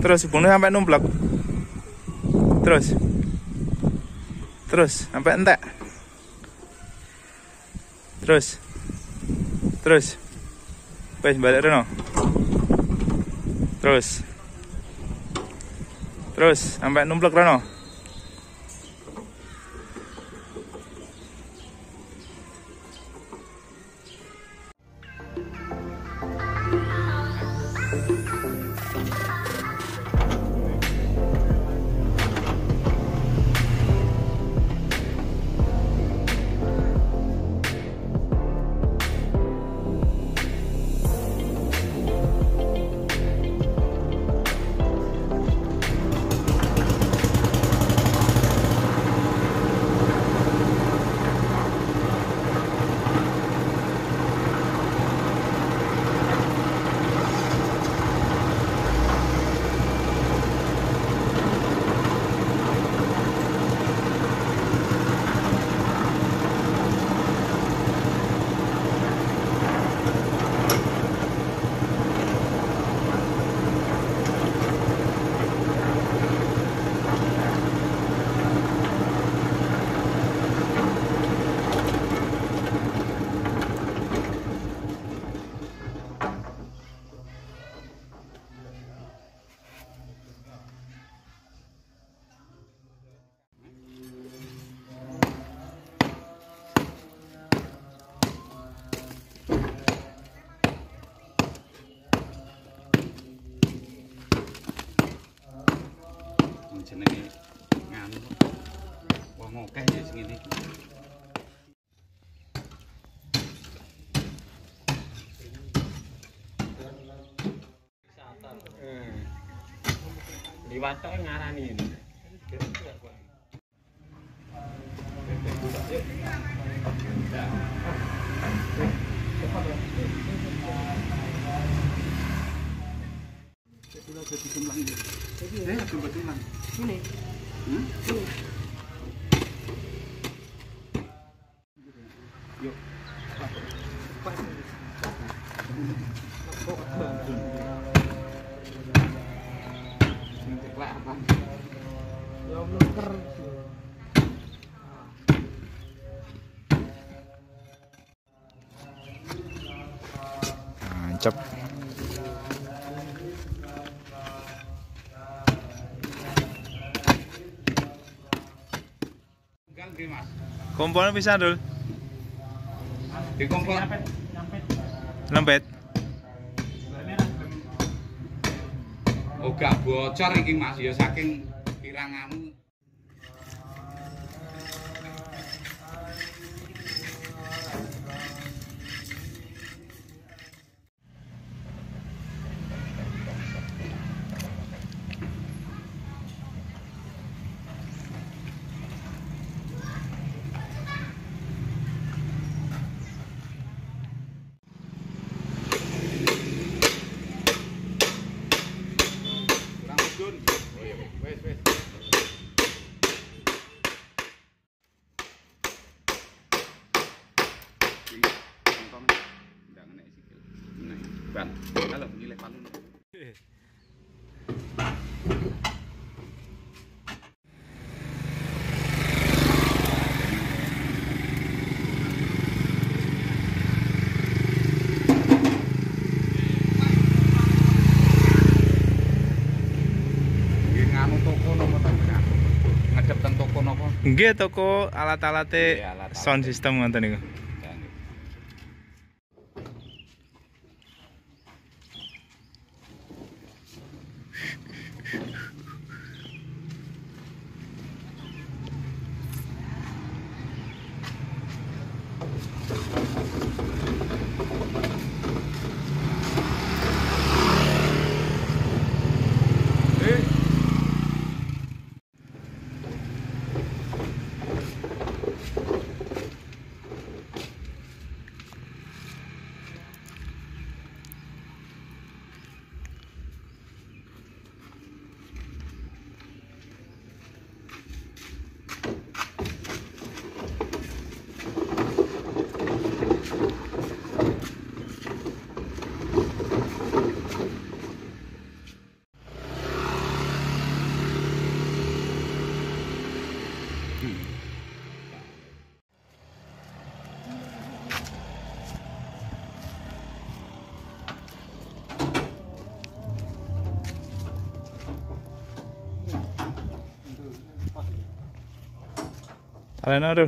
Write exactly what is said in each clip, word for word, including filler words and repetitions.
Terus hubungnya sampai numplak. Terus. Terus sampai entek. Terus. Terus. Wes balik reno. Terus. Terus sampai numplak reno. Jenenge nganu wong akeh ya sing ngene iki. Eh. Liwat tok ngarani ini. Jadi jumlah ini. Eh, jumlah jumlah. Ini. Hmm? Ini. Yuk. Mantap. Kompornya bisa dul. Di kompor Lempet. Oh gak bocor iki Mas ya saking kiranganmu. Wes wes. Ban, kalau ngilih palu. Nggih toko alat-alate sound system ngoten niku. Taleno Rul.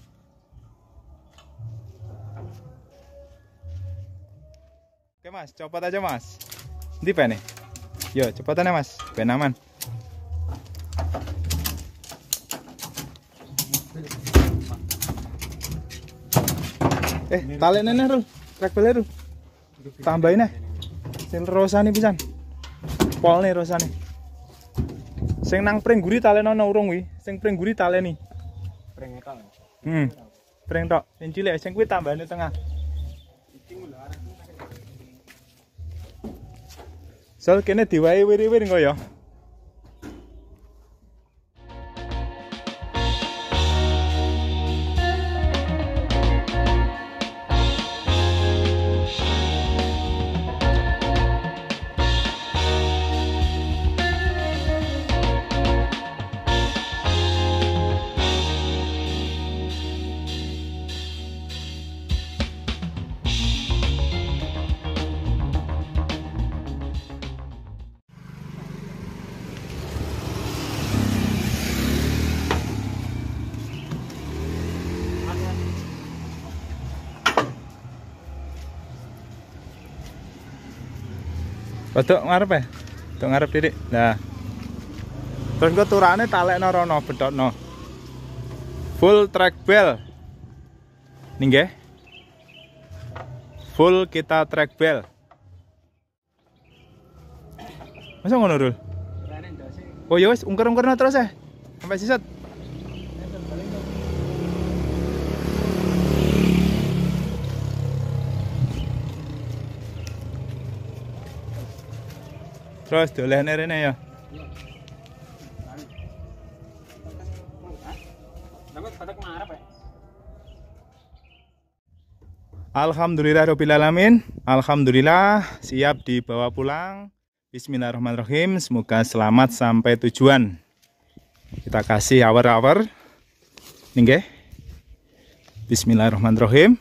Oke Mas, copot aja Mas. Ndi nih? Yo, cepetan ya Mas, ben aman. Eh, talene nih Rul. Trek bele Rul. Tambahin nih. Sing rosane pisan. Pol nih rosane. Sing nang pring guri taleno ana urung kuwi. Sing pring guri taleni. Pring tok. Hmm. Pring tok. Sing cilik sing kuwi tambahane tengah. Soal kene diwae wiri-wiri engko ya. Rodok ngarep ya? Rodok ngarep titik. Nah. Terus gue turane talekno rono, bedhotno. Full track bell. Nih nggih. Full kita track bell. Masa ngono, Rul? Oh ya wis, ungker-ungkerno terus ya. Sampai sisat. Terus dolehne rene ya. Alhamdulillahirabbil alamin. Alhamdulillah siap dibawa pulang. Bismillahirrahmanirrahim. Semoga selamat sampai tujuan. Kita kasih hour-hour. Nggih. Bismillahirrahmanirrahim.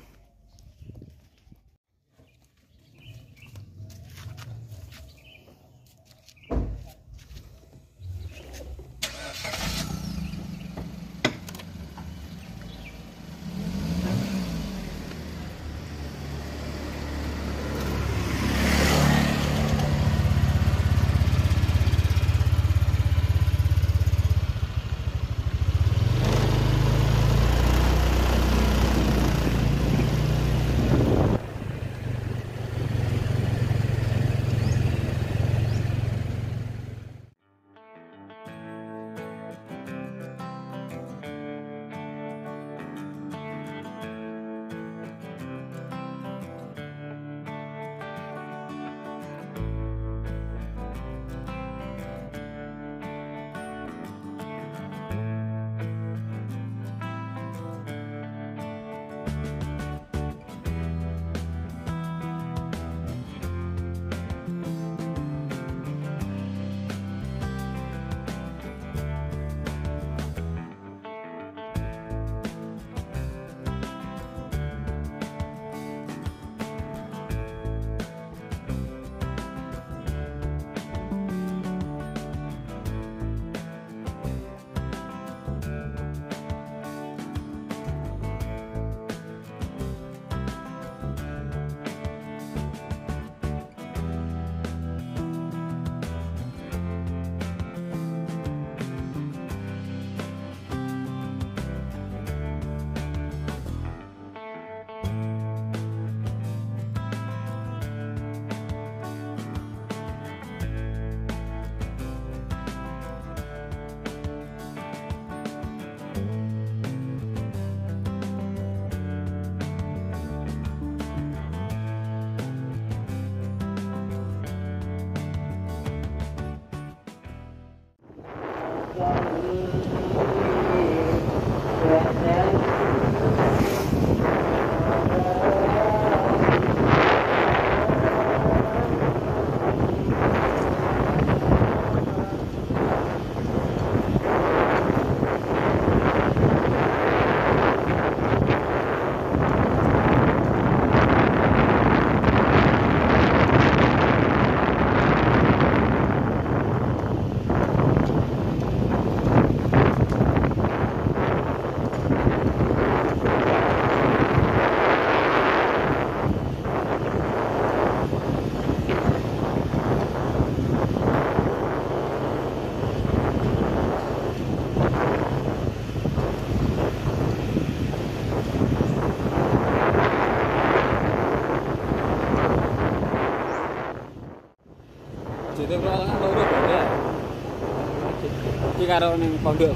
iki karo ning pondok.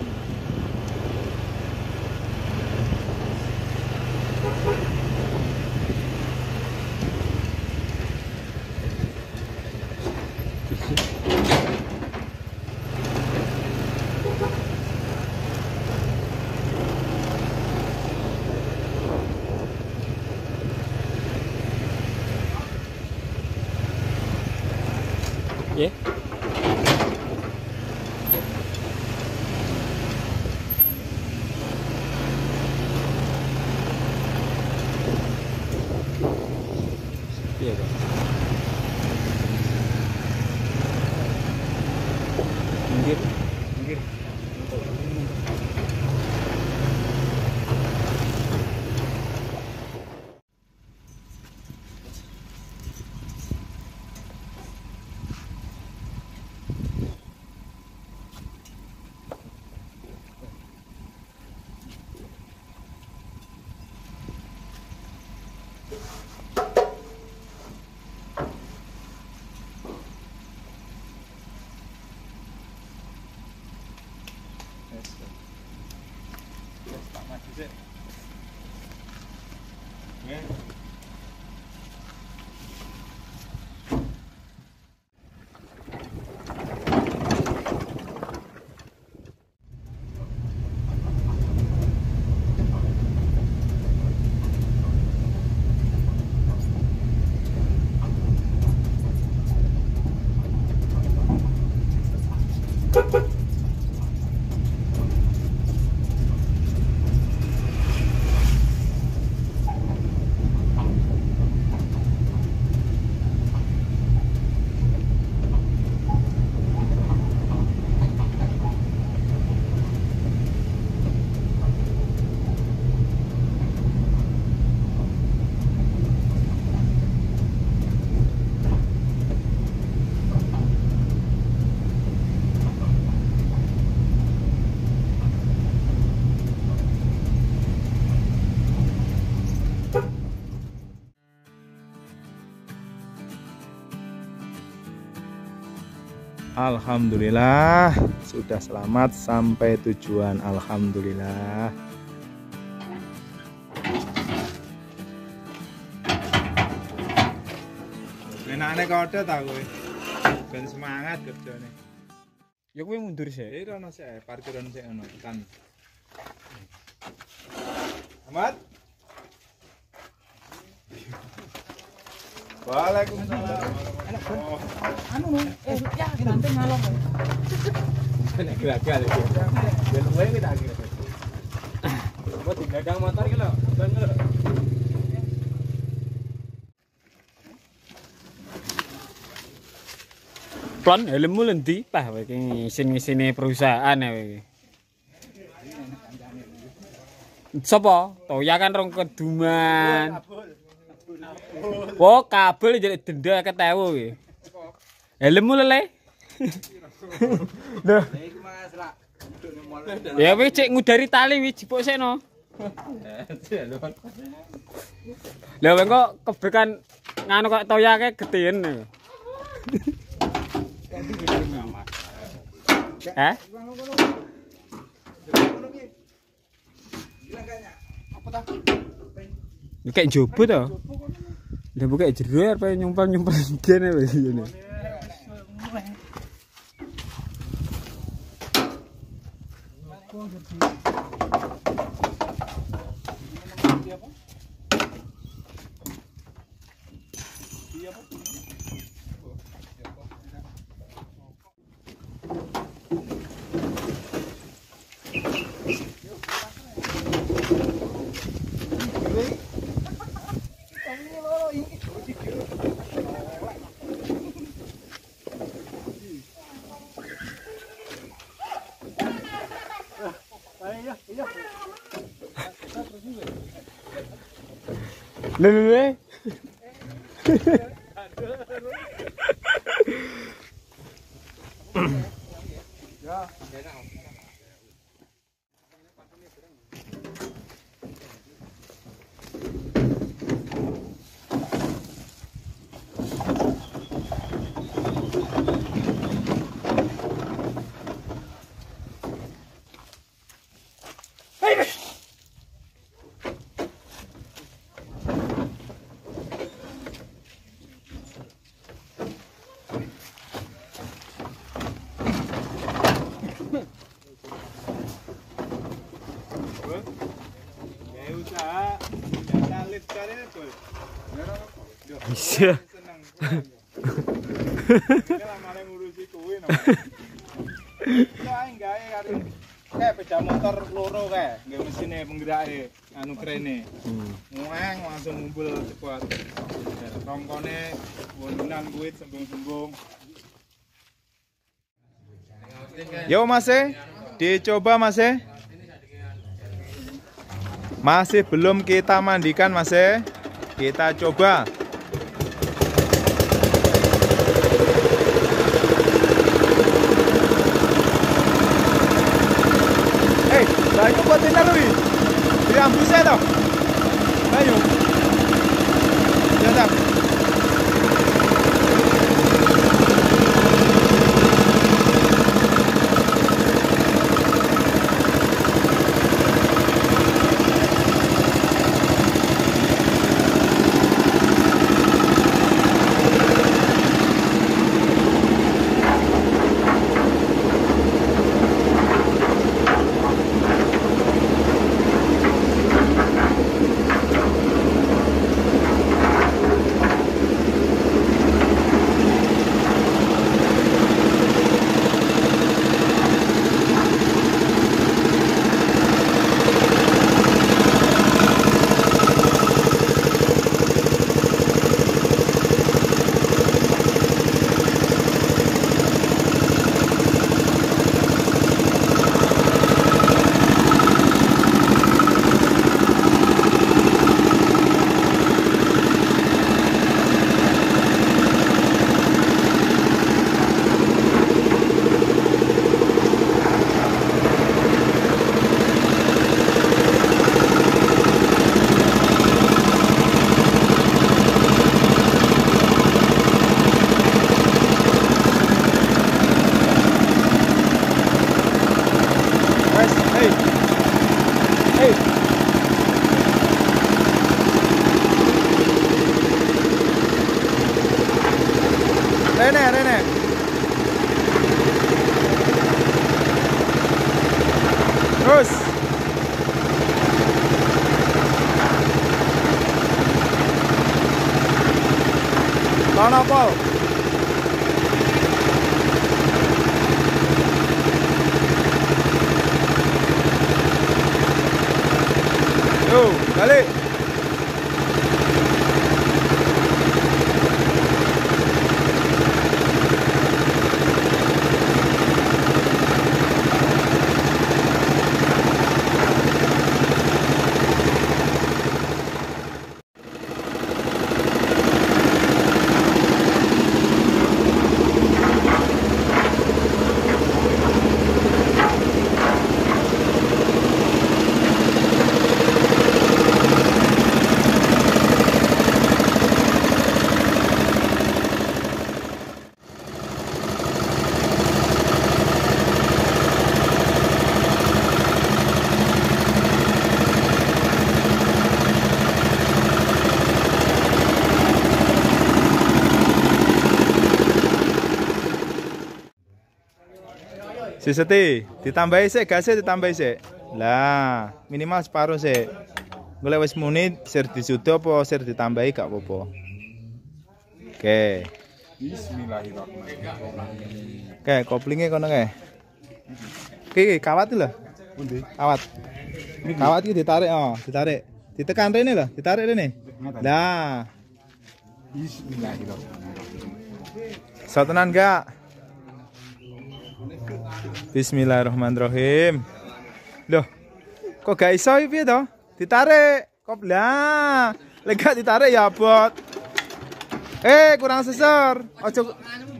Ya. Iya, Pak. Minggir, minggir. Alhamdulillah sudah selamat sampai tujuan. Alhamdulillah. Enaknya kode tak kowe. Ben semangat kerjane. Ya kowe mundur sih. Eh rono sik parkiran sik ono kan. Ahmad. Waalaikumsalam. Anu eh ya nanti ngalor. Nek gagal iki. Ya luwe iki tak kira. Apa digadang motor iki lho. Bener. Plon helmmu lendi pah kowe iki ngisin-ngisine perusahaan ya kowe iki. Sopo? Toya kan rong keduman. Oh, kabel jadi denda ketewu iki. Helmmu lele. Lho. Ya wis cek ngudari tali wis jipuk sekno. Lha wong kok kebekan nganu kok toya ke gedean. Hah? Kayak jobo to. Lah buka jero arep nyumpal-nyumpal kene wis ngene. Lele. Iya. Lah malah ngurusi kuwi no. Kae gawe karo kayak peda motor loro kae, nggih mesine penggerake anu krene. Hmm. Ngueng langsung ngumpul cepat. Rongkone wondunan kuwi sembung-sembung. Yo Mas e, dicoba Mas e. Masih belum kita mandikan Mas e. Kita coba. Eh, banyu buat dinner wi. Di ambusnya toh. Banyu. Ya dah. Rene, Rene. Terus. Kono pol. Yo, balik. Si Seti, ditambahi sik gasnya ditambahi sik. Lah, minimal separuh sik. Golek wis muni sir disudo apa sir ditambahi gak apa-apa. Oke. Bismillahirrahmanirrahim. Oke, koplingnya kono kae. Oke, kawat lho. Pundi? Kawat. Kawat iki ditarik, oh, ditarik. Ditekan rene lho, ditarik rene. Lah. Bismillahirrahmanirrahim. Sotenan gak? Bismillahirrahmanirrahim. Loh, kok gak iso iki piye to? Ditarik. Kop lah. Lek gak ditarik ya abot. Eh, kurang sesor. Ojo.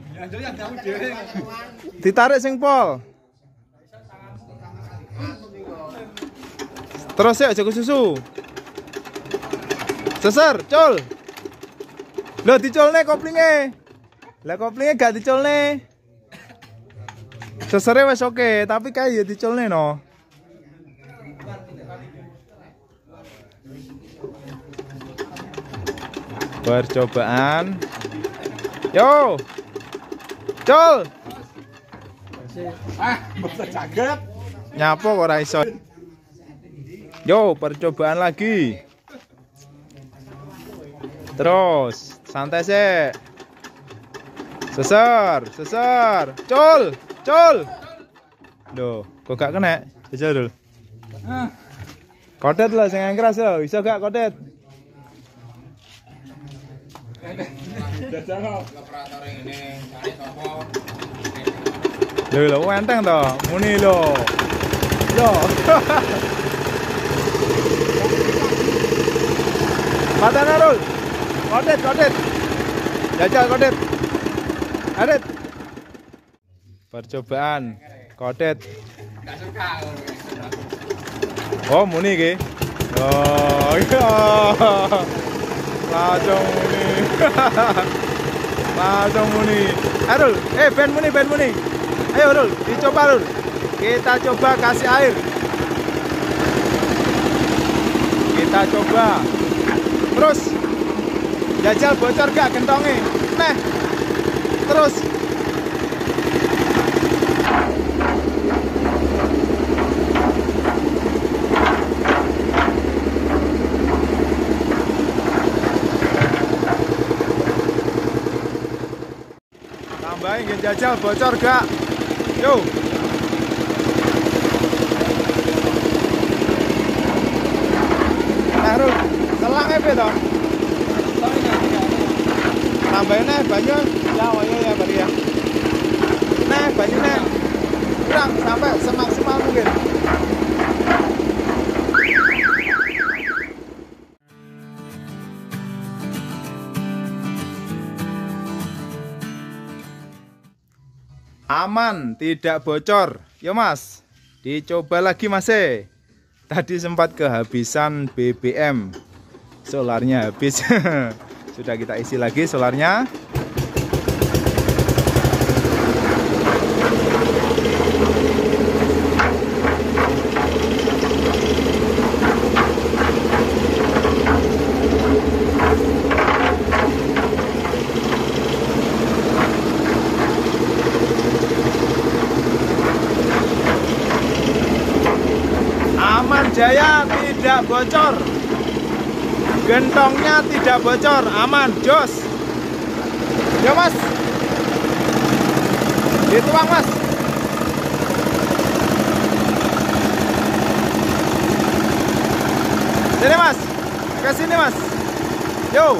Ditarik sing pol. Terus ya aja susu. Sesor, cul. Loh, diculne koplinge. Lah koplinge gak diculne. Sesere wis oke, tapi kae ya diculne no. Percobaan. Yo. Cul. Ah, masa jagat. Nyapo kok ora iso. Yo, percobaan lagi. Terus Santai sih. Sesar, sesar. Cul, cul. Duh, kok gak kena? Jajal dulu. Kotet lah sing keras lo, iso gak kotet? Operator ini cari topo. Lho lho enteng to, muni lho. Lho. Matane Rul. Kotet, kotet. Jajal kotet. Adet. Percobaan kotet. Enggak suka. Oh, muni iki. Oh, iya. Langsung muni. Langsung muni. Eh, Rul, eh ben muni, ben muni. Ayo Rul, dicoba Rul. Kita coba kasih air. Kita coba. Terus jajal bocor gak gentongnya? Nah. Terus. Tambahin gen jajal bocor gak? Yo. Nah, Rul, selang e to? Tambahin aja banyu. Ya, oh ya, ya, bari ya. Nah, banyu nah. Kurang sampai semaksimal mungkin. Aman, tidak bocor. Yo Mas, dicoba lagi Mas e. Tadi sempat kehabisan B B M. Solarnya habis. Sudah kita isi lagi solarnya. Aman jaya, tidak bocor. Gentongnya tidak bocor, aman, jos. Ya Mas. Dituang Mas. Sini Mas. Ke sini Mas. Yo.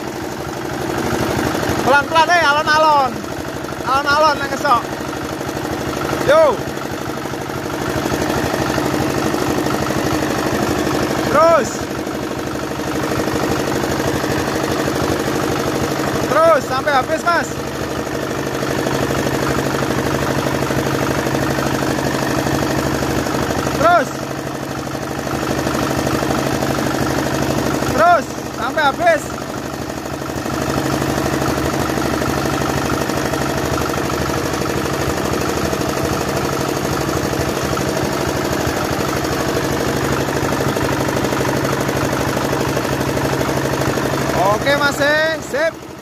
Pelan-pelan eh, alon-alon. Alon-alon yang kesok. Yo. Terus. Terus sampai habis Mas. Terus. Terus sampai habis. Oke Mas, sip.